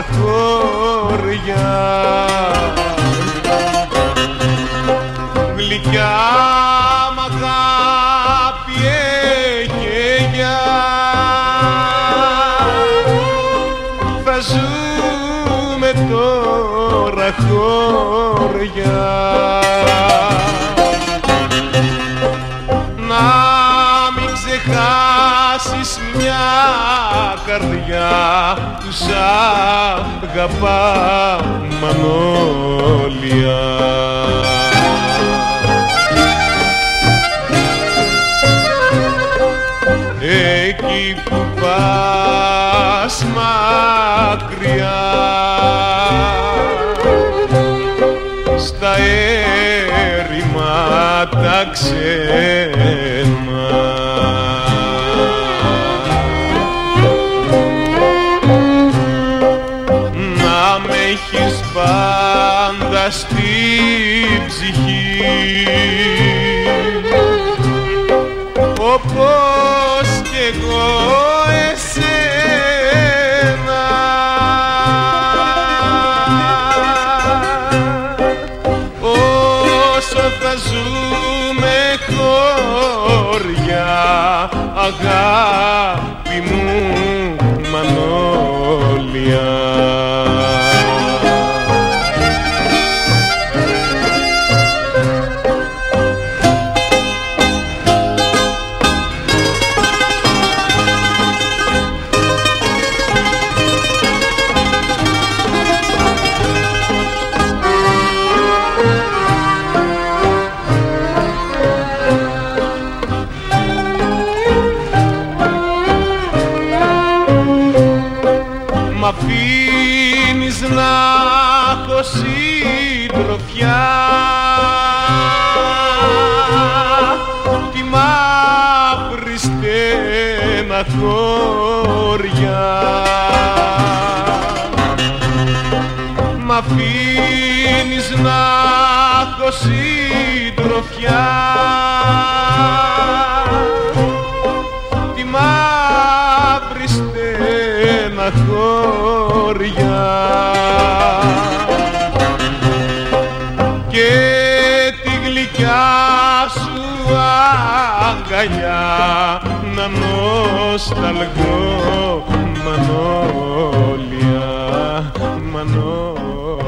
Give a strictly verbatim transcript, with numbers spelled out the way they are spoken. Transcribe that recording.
χώρια, γλυκιά μ' αγάπη εγγένεια, θα ζούμε τώρα χώρια. Να μην ξεχάσεις μια καρδιά που σ' αγαπά, Μανώλια. Εκεί που πας μακριά, στα έρημα τα ξένα, να με έχεις πάντα στην ψυχή, όπως κι εγώ εσένα. Όσο θα ζούμε χώρια, αγάπη μου Μανώλια. Μ' αφήνεις να έχω συντροφιά, τη μαύρη στεναχώρια. Μ' αφήνεις να έχω συντροφιά, τη μαύρη στεναχώρια, και τη γλυκιά σου αγκαλιά να νοσταλγώ, Μανώλια, Μανώλια.